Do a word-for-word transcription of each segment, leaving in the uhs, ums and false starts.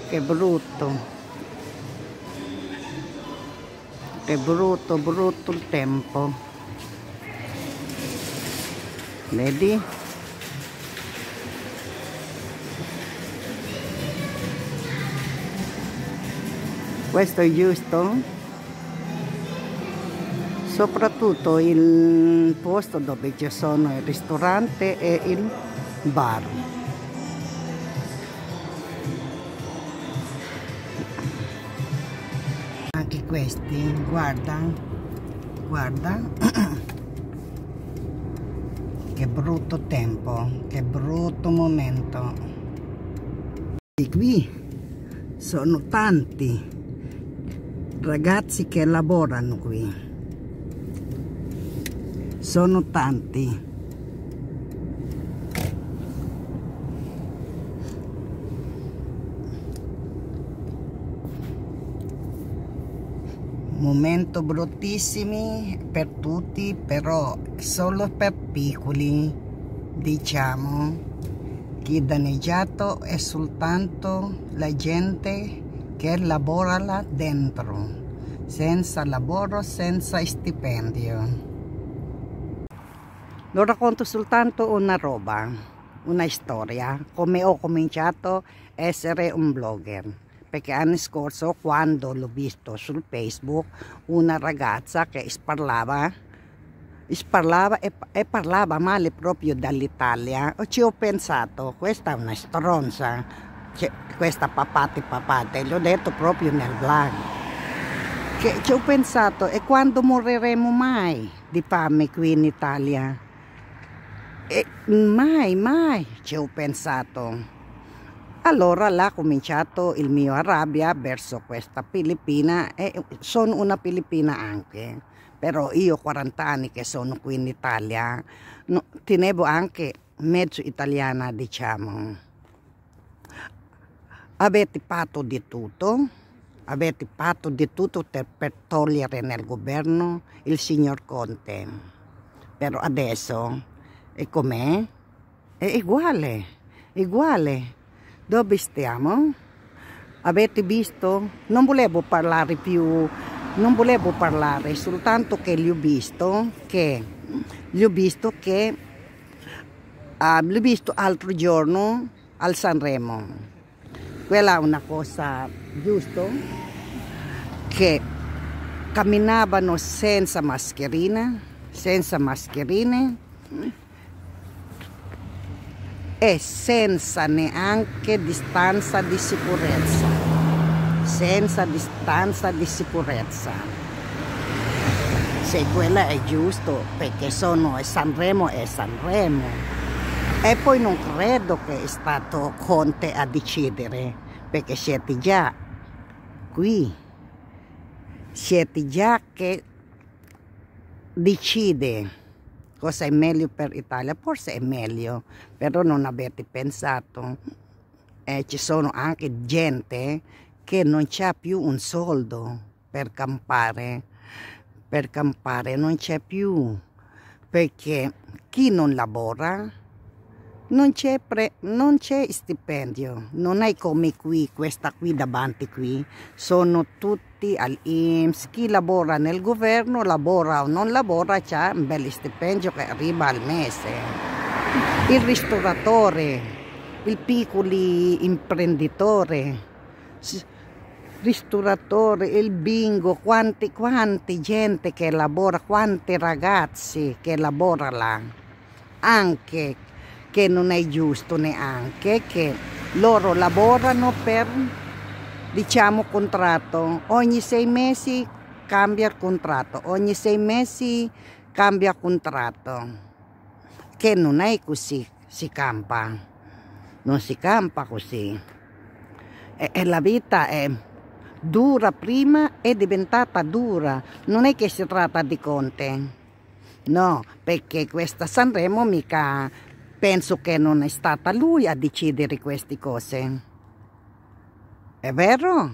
Che brutto. Che brutto, brutto il tempo. Vedi? Questo è giusto? Soprattutto il posto dove ci sono il ristorante e il bar. Anche questi, guarda, guarda. Che brutto tempo, che brutto momento. E qui sono tanti ragazzi che lavorano qui, sono tanti. Momento bruttissimi per tutti, però solo per piccoli, diciamo. Chi danneggiato è soltanto la gente che lavora là dentro, senza lavoro, senza stipendio. Lo racconto soltanto una roba, una storia, come ho cominciato a essere un blogger. Perché l'anno scorso, quando l'ho visto sul Facebook, una ragazza che parlava, parlava e, e parlava male proprio dall'Italia, ci ho pensato, questa è una stronza, cioè, questa papate papate, l'ho detto proprio nel blog. Che ci ho pensato, e quando moriremo mai di fame qui in Italia? E mai, mai, ci ho pensato. Allora là ho cominciato il mio arrabbia verso questa Filippina, e sono una filippina anche, però io quaranta anni che sono qui in Italia, no, tenevo anche mezzo italiana, diciamo. Avete fatto di tutto, avete fatto di tutto per, per togliere nel governo il signor Conte, però adesso è com'è? È uguale, è uguale. Dove stiamo? Avete visto? Non volevo parlare più, non volevo parlare, soltanto che gli ho visto che, gli ho visto che, uh, l'ho visto l'altro giorno al Sanremo. Quella è una cosa giusta, che camminavano senza mascherina, senza mascherine, e senza neanche distanza di sicurezza, senza distanza di sicurezza. Se quella è giusto, perché sono Sanremo e Sanremo. E poi non credo che è stato Conte a decidere, perché siete già qui, siete già che decide cosa è meglio per l'Italia. Forse è meglio, però non avete pensato. Eh, ci sono anche gente che non c'ha più un soldo per campare, per campare non c'è più, perché chi non lavora non c'è non c'è stipendio, non è come qui, questa qui davanti qui, sono tutti all'I N P S, chi lavora nel governo, lavora o non lavora, c'ha un bel stipendio che arriva al mese. Il ristoratore, il piccolo imprenditore, ristoratore, il bingo, quanti, quanti gente che lavora, quanti ragazzi che lavora là, anche che non è giusto neanche che loro lavorano per, diciamo, contratto. Ogni sei mesi cambia il contratto, ogni sei mesi cambia contratto, che non è così, si campa, non si campa così. E, e la vita è dura, prima è diventata dura, non è che si tratta di Conte, no, perché questa Sanremo mica, penso che non è stata lui a decidere queste cose. È vero?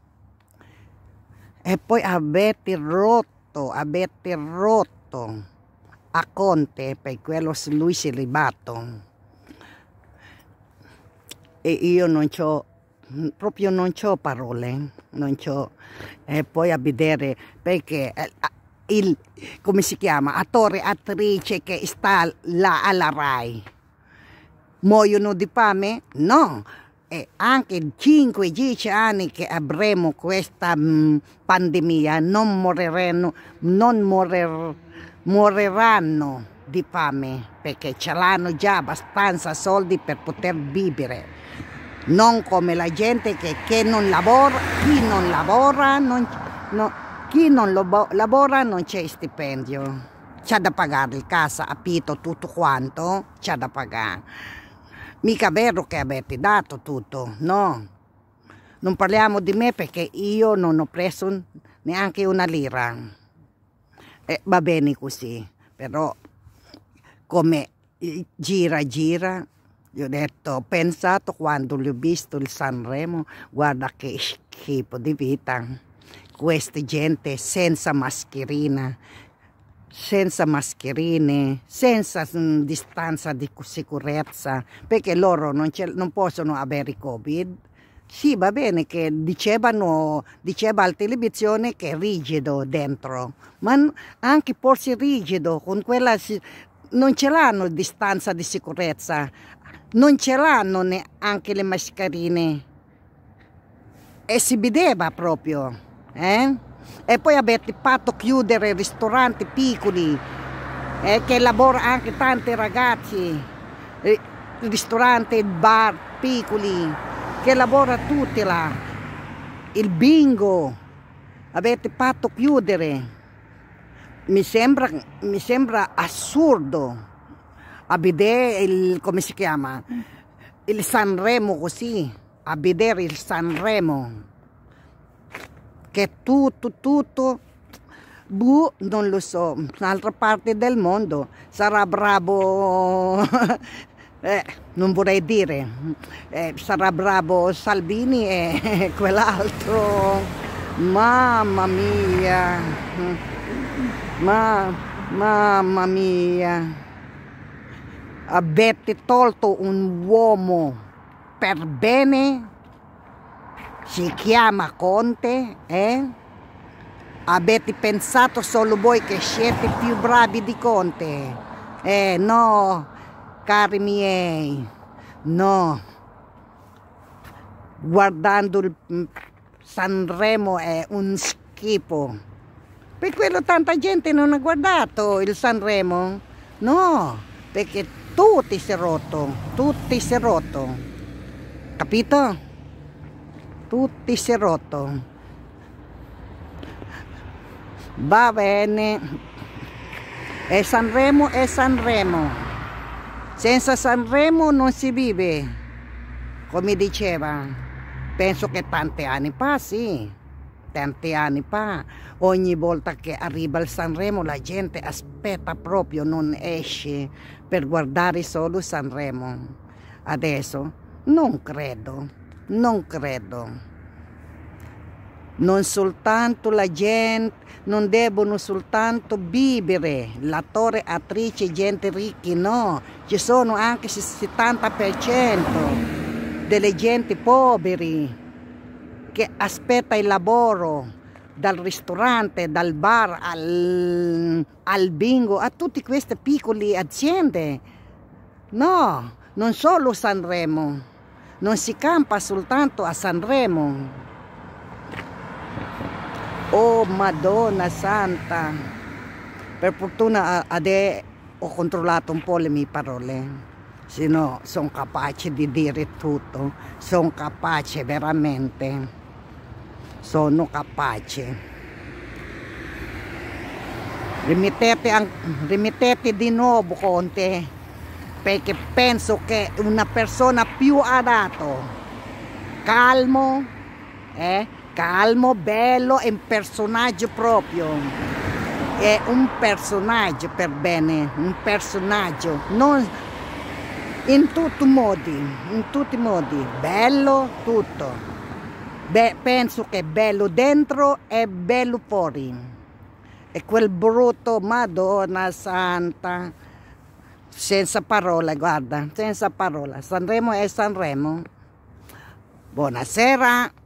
E poi avete rotto, avete rotto a Conte, per quello lui si è ribatto. E io non c'ho proprio non c'ho parole, non c'ho. E poi a vedere perché eh, il, come si chiama, attore, attrice che sta là alla Rai, muoiono di fame? No, e anche cinque dieci anni che avremo questa mh, pandemia, non moriranno, non morir, moriranno di fame, perché ce l'hanno già abbastanza soldi per poter vivere. Non come la gente che, che non lavora, chi non lavora, non, no, chi non lo, lavora non c'è stipendio, c'è da pagare il casa, affitto, tutto quanto, c'è da pagare. Mica vero che avete dato tutto, no. Non parliamo di me perché io non ho preso neanche una lira. Eh, va bene così, però come gira gira. Io ho detto, ho pensato quando l'ho visto il Sanremo, guarda che schifo di vita, questa gente senza mascherina, senza mascherine, senza mh, distanza di sicurezza, perché loro non, non possono avere Covid. Sì, va bene che dicevano, diceva alla televisione che è rigido dentro, ma anche porsi rigido, con quella non ce l'hanno distanza di sicurezza. Non ce l'hanno neanche le mascherine e si vedeva proprio, eh? E poi avete fatto chiudere ristoranti piccoli, eh, che lavorano anche tanti ragazzi, ristoranti, bar piccoli, che lavorano tutti là, il bingo, avete fatto chiudere, mi sembra, mi sembra assurdo. A vedere il, come si chiama, il Sanremo così, a vedere il Sanremo, che tutto, tutto, buh, non lo so, un'altra parte del mondo, sarà bravo, eh, non vorrei dire, eh, sarà bravo Salvini e quell'altro, mamma mia, ma, mamma mia. Avete tolto un uomo per bene, si chiama Conte, eh? Avete pensato solo voi che siete più bravi di Conte? Eh no, cari miei, no. Guardando il Sanremo è un schifo. Per quello tanta gente non ha guardato il Sanremo, no, perché tutti si è rotto, tutti si è rotto, capito? Tutti si è rotto. Va bene, e Sanremo è Sanremo, senza Sanremo non si vive, come diceva, penso che tanti anni fa, sì, tanti anni fa, ogni volta che arriva il Sanremo la gente aspetta proprio, non esce per guardare solo Sanremo. Adesso non credo, non credo. Non soltanto la gente, non devono soltanto vivere, l'attore, attrice, gente ricchi, no. Ci sono anche il settanta per cento delle gente poveri che aspetta il lavoro, dal ristorante, dal bar, al, al bingo, a tutte queste piccole aziende. No, non solo Sanremo, non si campa soltanto a Sanremo. Oh Madonna Santa, per fortuna adesso ho controllato un po' le mie parole, se no sono capace di dire tutto, sono capace veramente. Sono capace. Rimettete, rimettete di nuovo Conte, perché penso che una persona più adatto, calmo, eh, calmo, bello, è un personaggio proprio, è un personaggio per bene, un personaggio, non in tutti i modi, in tutti i modi, bello tutto. Beh, penso che è bello dentro e bello fuori. E quel brutto, Madonna Santa, senza parole, guarda, senza parole. Sanremo è Sanremo. Buonasera.